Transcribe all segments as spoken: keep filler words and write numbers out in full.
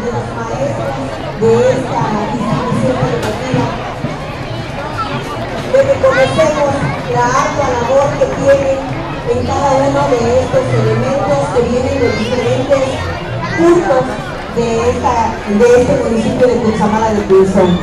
de los maestros de esta institución educativa. Le reconocemos la ardua labor que tienen en cada uno de estos elementos que vienen de diferentes puntos de, esta, de este municipio de Cutzamala de Pinzón.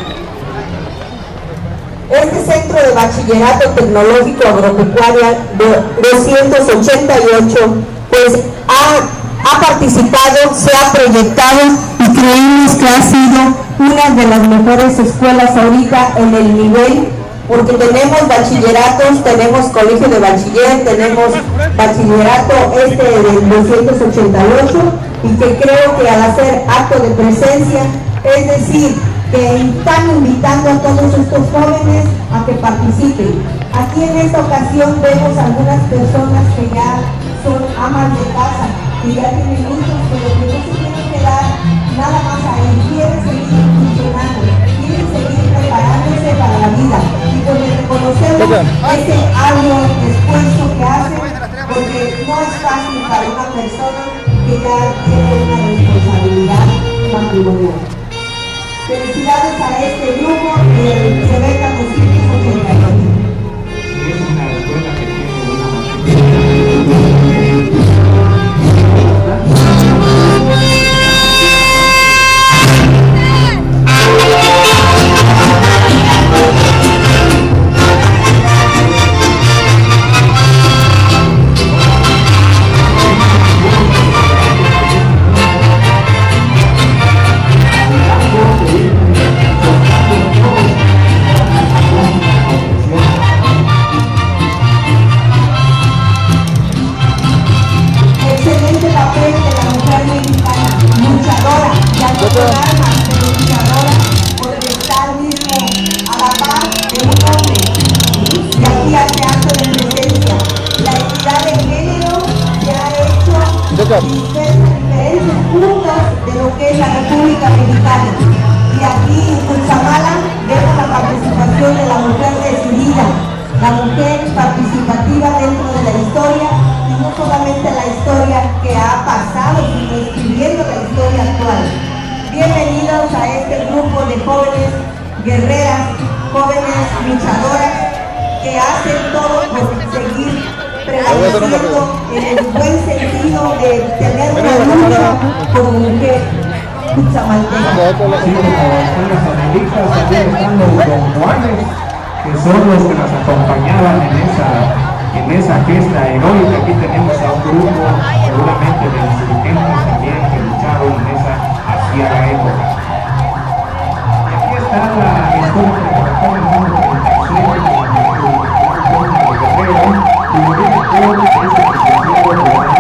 Este Centro de Bachillerato Tecnológico Agropecuaria doscientos ochenta y ocho pues ha, ha participado, se ha proyectado y creemos que ha sido una de las mejores escuelas ahorita en el nivel, porque tenemos bachilleratos, tenemos colegio de bachiller, tenemos bachillerato este del doscientos ochenta y ocho, y que creo que al hacer acto de presencia, es decir, que están invitando a todos estos jóvenes a que participen. Aquí en esta ocasión vemos algunas personas que ya son amas de casa, que ya tienen hijos, pero que no se quieren quedar nada más ahí, quieren seguir funcionando, quieren seguir preparándose para la vida. Y pues les reconocemos ese arduo esfuerzo que hacen, porque no es fácil para una persona que ya tiene una responsabilidad matrimonial. Felicidades a este grupo de Rebeca doscientos ochenta y ocho. Sí, es una escuela que tiene una diferentes puntos de lo que es la República Mexicana. Y aquí en Cutzamala vemos la participación de la mujer decidida, la mujer participativa dentro de la historia, y no solamente la historia que ha pasado, sino escribiendo la historia actual. Bienvenidos a este grupo de jóvenes guerreras, jóvenes luchadoras, que hacen todo por seguir prevaleciendo en el buen sentido de tener una lucha como mujer cuchamalteca. Sí, como están las analistas, también están los don Juanes, que son los que nos acompañaban en esa, en esa gesta heroica. Aquí tenemos a un grupo seguramente de insurgentes también que lucharon en esa aciaga época. Y aquí está la escuela preparatoria número treinta y siete de Guerrero, y lo que creo que es el licenciado de la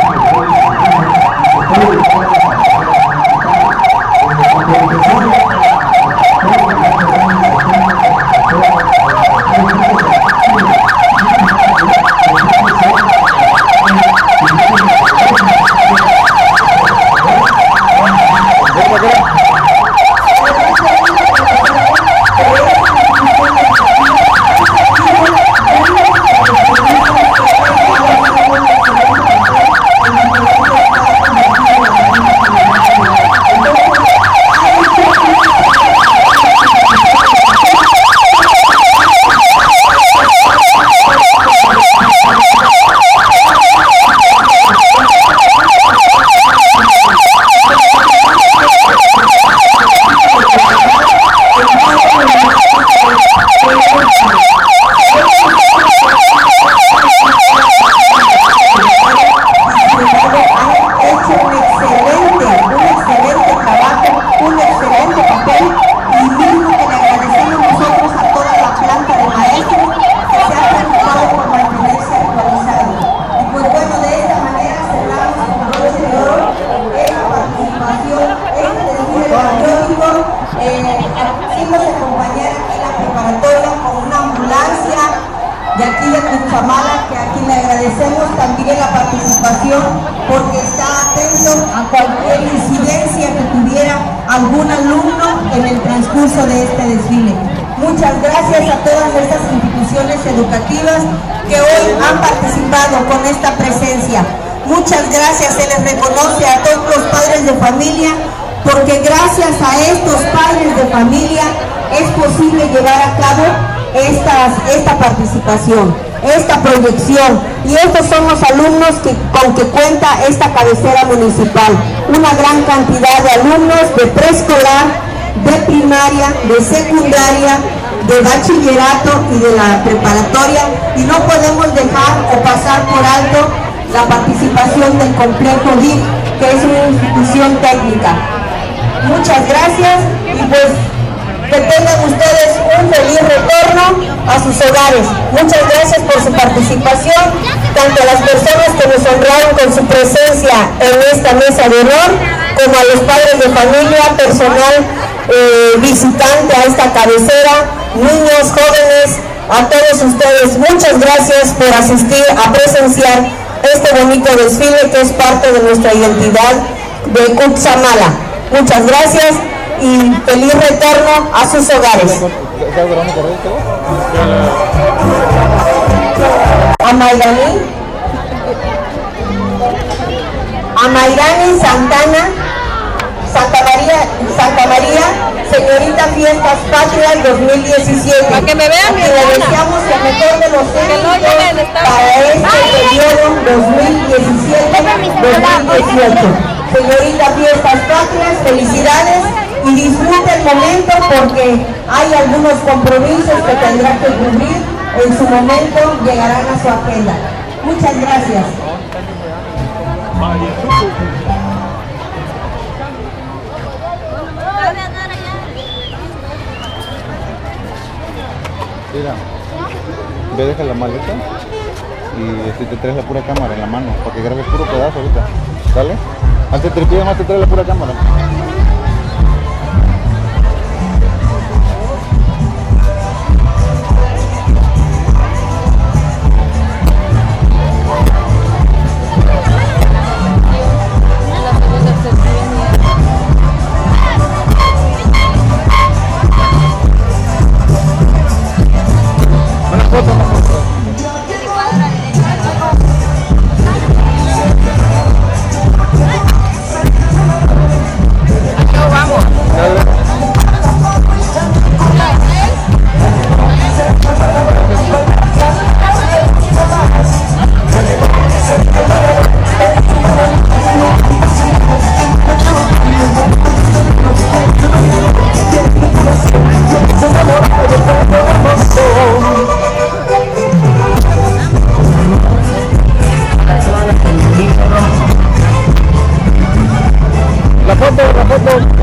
de aquí de Cutzamala, que a quien le agradecemos también la participación, porque está atento a cualquier incidencia que tuviera algún alumno en el transcurso de este desfile. Muchas gracias a todas estas instituciones educativas que hoy han participado con esta presencia. Muchas gracias, se les reconoce a todos los padres de familia porque gracias a estos padres de familia es posible llevar a cabo estas, esta participación, esta proyección, y estos son los alumnos que, con que cuenta esta cabecera municipal, una gran cantidad de alumnos de preescolar, de primaria, de secundaria, de bachillerato y de la preparatoria, y no podemos dejar o pasar por alto la participación del complejo D I C, que es una institución técnica. Muchas gracias y pues que tengan ustedes un feliz retorno a sus hogares. Muchas gracias por su participación, tanto a las personas que nos honraron con su presencia en esta mesa de honor, como a los padres de familia, personal eh, visitante a esta cabecera, niños, jóvenes, a todos ustedes. Muchas gracias por asistir a presenciar este bonito desfile que es parte de nuestra identidad de Cutzamala. Muchas gracias y feliz retorno a sus hogares. A Mayrani, a Mayrani Santana, Santa María, Santa María, señorita Fiestas Patrias dos mil diecisiete. Para que me vean, y le deseamos el mejor de los éxitos para este periodo dos mil diecisiete dos mil dieciocho. Señorita Fiestas Patrias, felicidades y disfrute el momento porque hay algunos compromisos que tendrá que cumplir. En su momento llegarán a su agenda. Muchas gracias. Mira, ve, deja la maleta y este, te traes la pura cámara en la mano para que grabes puro pedazo ahorita. ¿Sale? Antes te pide más, te traes la pura cámara. La foto, la foto.